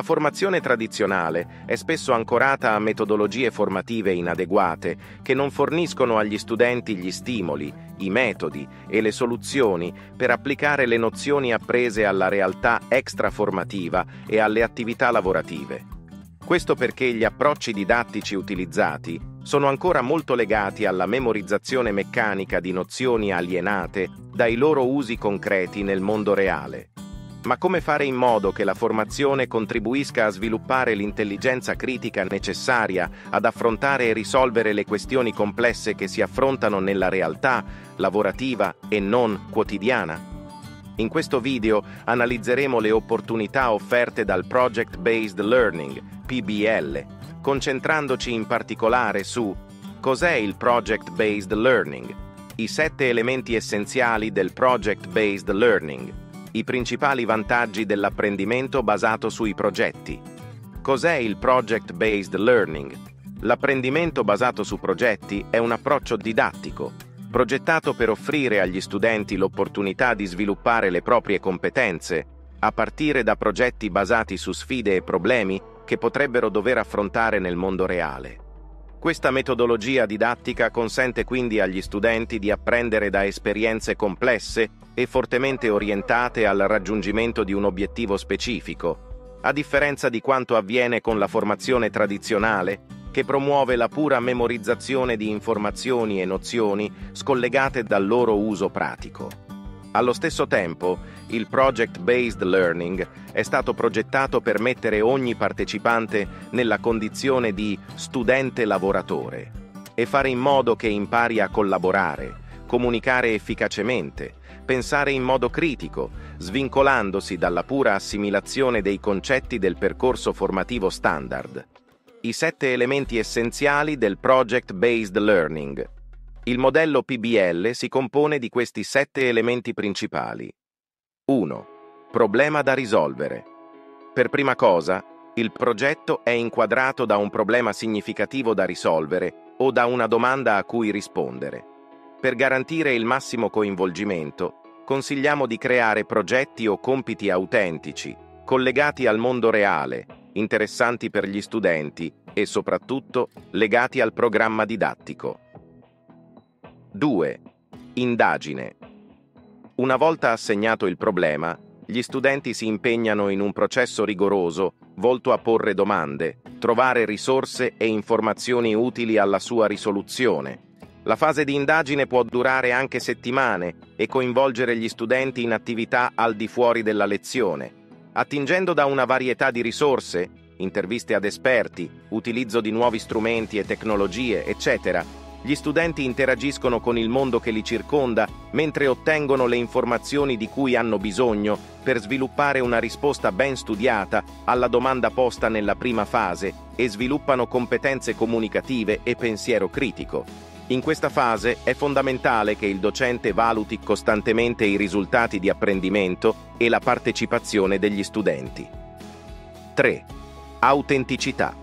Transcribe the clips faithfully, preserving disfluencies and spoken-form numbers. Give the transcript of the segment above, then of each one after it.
formazione tradizionale è spesso ancorata a metodologie formative inadeguate che non forniscono agli studenti gli stimoli, i metodi e le soluzioni per applicare le nozioni apprese alla realtà extraformativa e alle attività lavorative. Questo perché gli approcci didattici utilizzati sono ancora molto legati alla memorizzazione meccanica di nozioni alienate dai loro usi concreti nel mondo reale. Ma come fare in modo che la formazione contribuisca a sviluppare l'intelligenza critica necessaria ad affrontare e risolvere le questioni complesse che si affrontano nella realtà lavorativa e non quotidiana? In questo video analizzeremo le opportunità offerte dal Project Based Learning, P B L, concentrandoci in particolare su cos'è il Project Based Learning, i sette elementi essenziali del Project Based Learning, i principali vantaggi dell'apprendimento basato sui progetti. Cos'è il Project Based Learning? L'apprendimento basato su progetti è un approccio didattico, progettato per offrire agli studenti l'opportunità di sviluppare le proprie competenze, a partire da progetti basati su sfide e problemi che potrebbero dover affrontare nel mondo reale. Questa metodologia didattica consente quindi agli studenti di apprendere da esperienze complesse e fortemente orientate al raggiungimento di un obiettivo specifico, a differenza di quanto avviene con la formazione tradizionale, che promuove la pura memorizzazione di informazioni e nozioni scollegate dal loro uso pratico. Allo stesso tempo, il Project Based Learning è stato progettato per mettere ogni partecipante nella condizione di studente lavoratore e fare in modo che impari a collaborare, comunicare efficacemente, pensare in modo critico, svincolandosi dalla pura assimilazione dei concetti del percorso formativo standard. I sette elementi essenziali del Project Based Learning. Il modello P B L si compone di questi sette elementi principali. uno. Problema da risolvere. Per prima cosa, il progetto è inquadrato da un problema significativo da risolvere o da una domanda a cui rispondere. Per garantire il massimo coinvolgimento, consigliamo di creare progetti o compiti autentici, collegati al mondo reale, interessanti per gli studenti e soprattutto legati al programma didattico. due. Indagine. Una volta assegnato il problema, gli studenti si impegnano in un processo rigoroso volto a porre domande, trovare risorse e informazioni utili alla sua risoluzione. La fase di indagine può durare anche settimane e coinvolgere gli studenti in attività al di fuori della lezione. Attingendo da una varietà di risorse, interviste ad esperti, utilizzo di nuovi strumenti e tecnologie, eccetera, gli studenti interagiscono con il mondo che li circonda mentre ottengono le informazioni di cui hanno bisogno per sviluppare una risposta ben studiata alla domanda posta nella prima fase e sviluppano competenze comunicative e pensiero critico. In questa fase è fondamentale che il docente valuti costantemente i risultati di apprendimento e la partecipazione degli studenti. tre. Autenticità.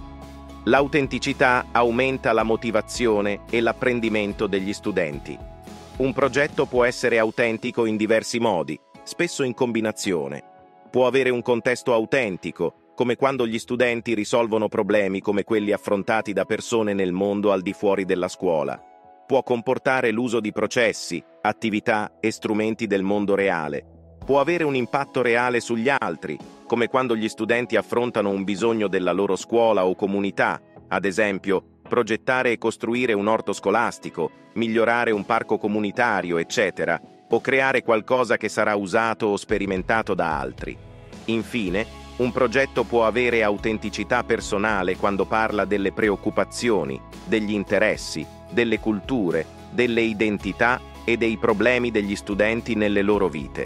L'autenticità aumenta la motivazione e l'apprendimento degli studenti. Un progetto può essere autentico in diversi modi, spesso in combinazione. Può avere un contesto autentico, come quando gli studenti risolvono problemi come quelli affrontati da persone nel mondo al di fuori della scuola. Può comportare l'uso di processi, attività e strumenti del mondo reale. Può avere un impatto reale sugli altri, come quando gli studenti affrontano un bisogno della loro scuola o comunità, ad esempio, progettare e costruire un orto scolastico, migliorare un parco comunitario, eccetera, o creare qualcosa che sarà usato o sperimentato da altri. Infine, un progetto può avere autenticità personale quando parla delle preoccupazioni, degli interessi, delle culture, delle identità e dei problemi degli studenti nelle loro vite.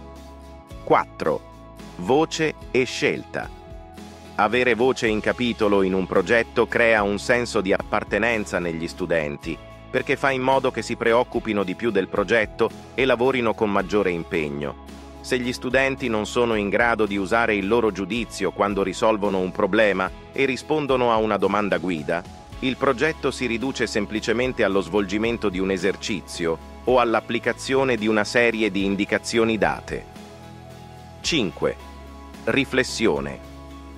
quattro. Voce e scelta. Avere voce in capitolo in un progetto crea un senso di appartenenza negli studenti, perché fa in modo che si preoccupino di più del progetto e lavorino con maggiore impegno. Se gli studenti non sono in grado di usare il loro giudizio quando risolvono un problema e rispondono a una domanda guida, il progetto si riduce semplicemente allo svolgimento di un esercizio o all'applicazione di una serie di indicazioni date. cinque. Riflessione.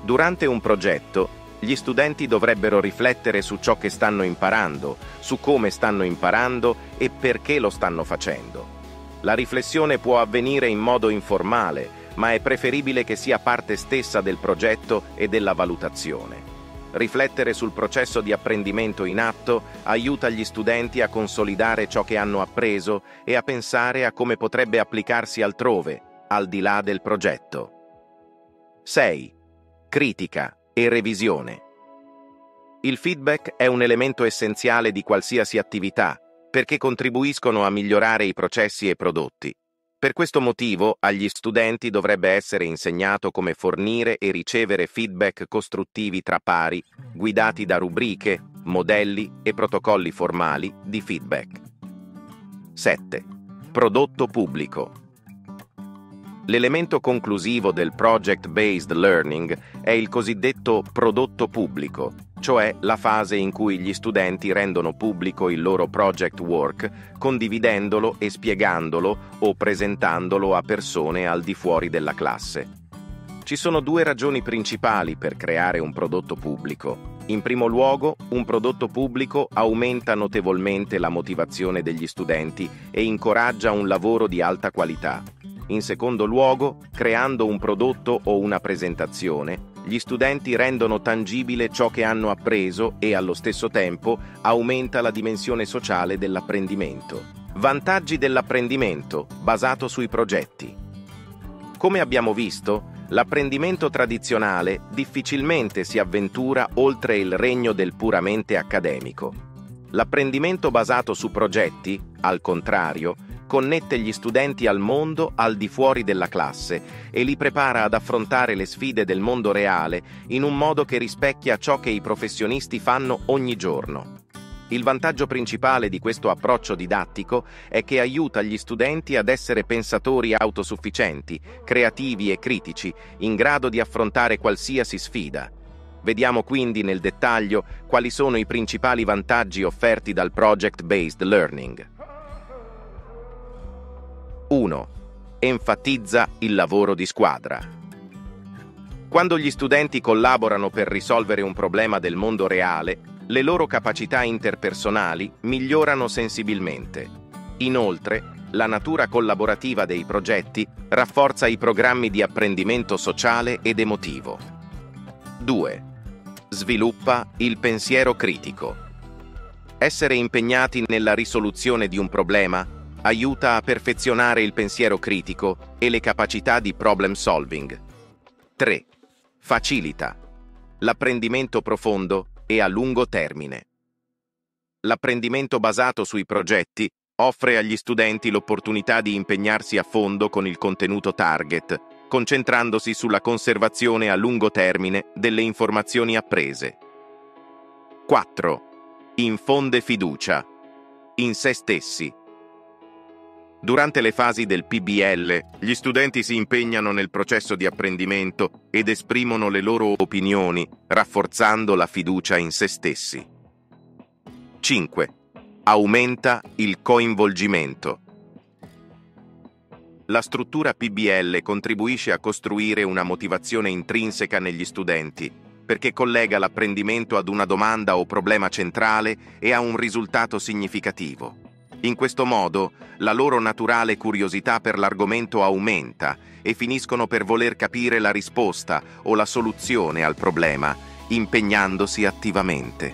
Durante un progetto, gli studenti dovrebbero riflettere su ciò che stanno imparando, su come stanno imparando e perché lo stanno facendo. La riflessione può avvenire in modo informale, ma è preferibile che sia parte stessa del progetto e della valutazione. Riflettere sul processo di apprendimento in atto aiuta gli studenti a consolidare ciò che hanno appreso e a pensare a come potrebbe applicarsi altrove, al di là del progetto. sei. Critica e revisione. Il feedback è un elemento essenziale di qualsiasi attività, perché contribuiscono a migliorare i processi e prodotti. Per questo motivo, agli studenti dovrebbe essere insegnato come fornire e ricevere feedback costruttivi tra pari, guidati da rubriche, modelli e protocolli formali di feedback. sette. Prodotto pubblico. L'elemento conclusivo del Project-Based Learning è il cosiddetto prodotto pubblico, cioè la fase in cui gli studenti rendono pubblico il loro project work, condividendolo e spiegandolo o presentandolo a persone al di fuori della classe. Ci sono due ragioni principali per creare un prodotto pubblico. In primo luogo, un prodotto pubblico aumenta notevolmente la motivazione degli studenti e incoraggia un lavoro di alta qualità. In secondo luogo, creando un prodotto o una presentazione, gli studenti rendono tangibile ciò che hanno appreso e allo stesso tempo aumenta la dimensione sociale dell'apprendimento. Vantaggi dell'apprendimento basato sui progetti. Come abbiamo visto, l'apprendimento tradizionale difficilmente si avventura oltre il regno del puramente accademico. L'apprendimento basato su progetti, al contrario, connette gli studenti al mondo al di fuori della classe e li prepara ad affrontare le sfide del mondo reale in un modo che rispecchia ciò che i professionisti fanno ogni giorno. Il vantaggio principale di questo approccio didattico è che aiuta gli studenti ad essere pensatori autosufficienti, creativi e critici, in grado di affrontare qualsiasi sfida. Vediamo quindi nel dettaglio quali sono i principali vantaggi offerti dal Project-Based Learning. uno. Enfatizza il lavoro di squadra. Quando gli studenti collaborano per risolvere un problema del mondo reale, le loro capacità interpersonali migliorano sensibilmente. Inoltre, la natura collaborativa dei progetti rafforza i programmi di apprendimento sociale ed emotivo. due. Sviluppa il pensiero critico. Essere impegnati nella risoluzione di un problema aiuta a perfezionare il pensiero critico e le capacità di problem solving. tre. Facilita l'apprendimento profondo e a lungo termine. L'apprendimento basato sui progetti offre agli studenti l'opportunità di impegnarsi a fondo con il contenuto target, concentrandosi sulla conservazione a lungo termine delle informazioni apprese. quattro. Infonde fiducia in se stessi. Durante le fasi del P B L, gli studenti si impegnano nel processo di apprendimento ed esprimono le loro opinioni, rafforzando la fiducia in se stessi. cinque. Aumenta il coinvolgimento. La struttura P B L contribuisce a costruire una motivazione intrinseca negli studenti, perché collega l'apprendimento ad una domanda o problema centrale e a un risultato significativo. In questo modo, la loro naturale curiosità per l'argomento aumenta e finiscono per voler capire la risposta o la soluzione al problema, impegnandosi attivamente.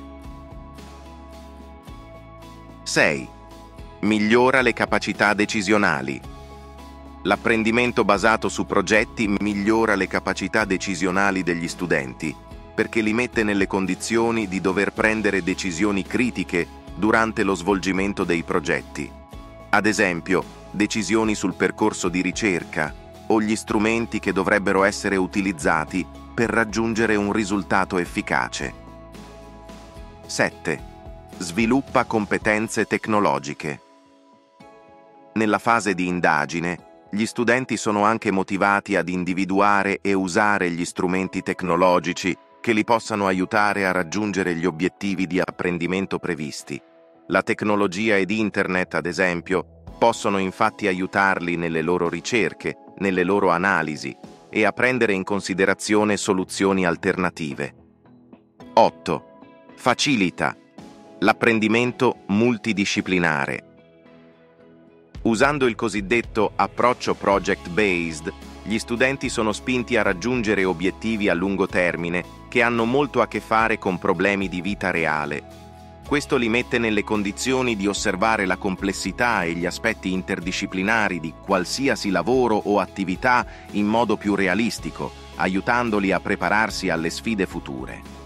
sei. Migliora le capacità decisionali. L'apprendimento basato su progetti migliora le capacità decisionali degli studenti, perché li mette nelle condizioni di dover prendere decisioni critiche durante lo svolgimento dei progetti. Ad esempio, decisioni sul percorso di ricerca o gli strumenti che dovrebbero essere utilizzati per raggiungere un risultato efficace. sette. Sviluppa competenze tecnologiche. Nella fase di indagine, gli studenti sono anche motivati ad individuare e usare gli strumenti tecnologici che li possano aiutare a raggiungere gli obiettivi di apprendimento previsti. La tecnologia ed Internet, ad esempio, possono infatti aiutarli nelle loro ricerche, nelle loro analisi, e a prendere in considerazione soluzioni alternative. otto. Facilita l'apprendimento multidisciplinare. Usando il cosiddetto approccio project-based, gli studenti sono spinti a raggiungere obiettivi a lungo termine che hanno molto a che fare con problemi di vita reale. Questo li mette nelle condizioni di osservare la complessità e gli aspetti interdisciplinari di qualsiasi lavoro o attività in modo più realistico, aiutandoli a prepararsi alle sfide future.